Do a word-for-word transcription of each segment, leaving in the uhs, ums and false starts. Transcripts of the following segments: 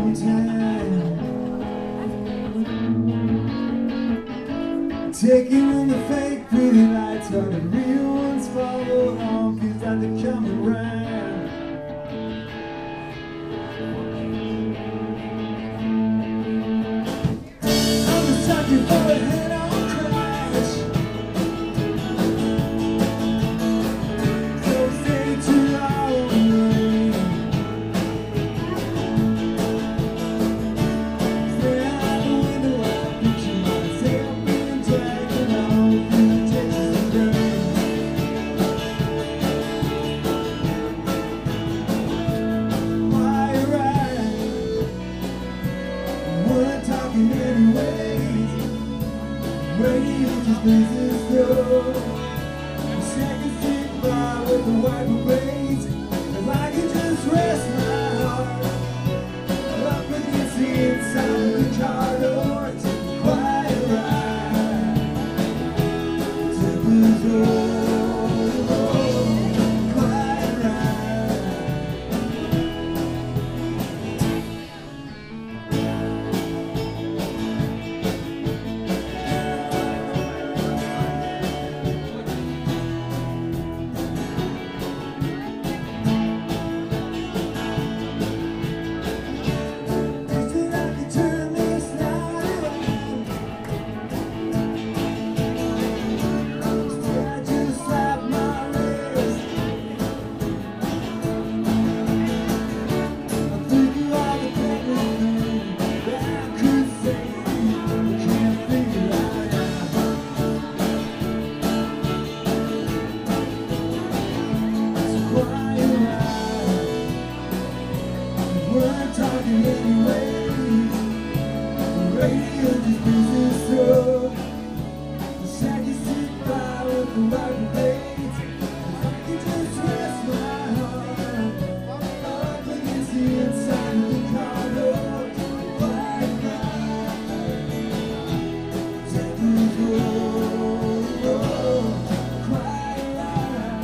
time. Taking in the fake pretty lights while the real ones follow on, feels like they're coming round. I'm just talking for a head-on crash. So stay too long away. Stay out the window while I picture myself being dragged along through the Texas rain. Why right? We're talking anyways. Radio just business though. The seconds tick by with the wiper blades. If I could just rest my heart up against the inside of the car door, take a quiet ride. Tempers roll, quiet ride. Just that I could turn this night around. Still I just slap my wrist. I think of all the clever things that I could say, but can't figure out. It's a quiet ride. We're talking anyways. The radio just business through. The seconds tick by with the wiper blades. If I could just rest my heart up against the inside of the car door, quiet ride. Tempers roll, quiet ride.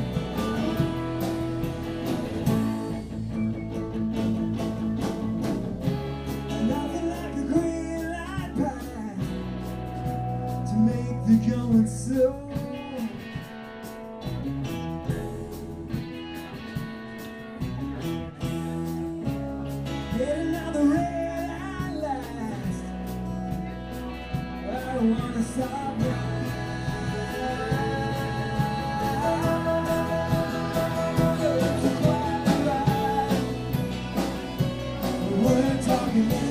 Nothing like a green light pie to make the going slow. Get another red eye last. I don't wanna stop now. It's a quiet ride. We're talking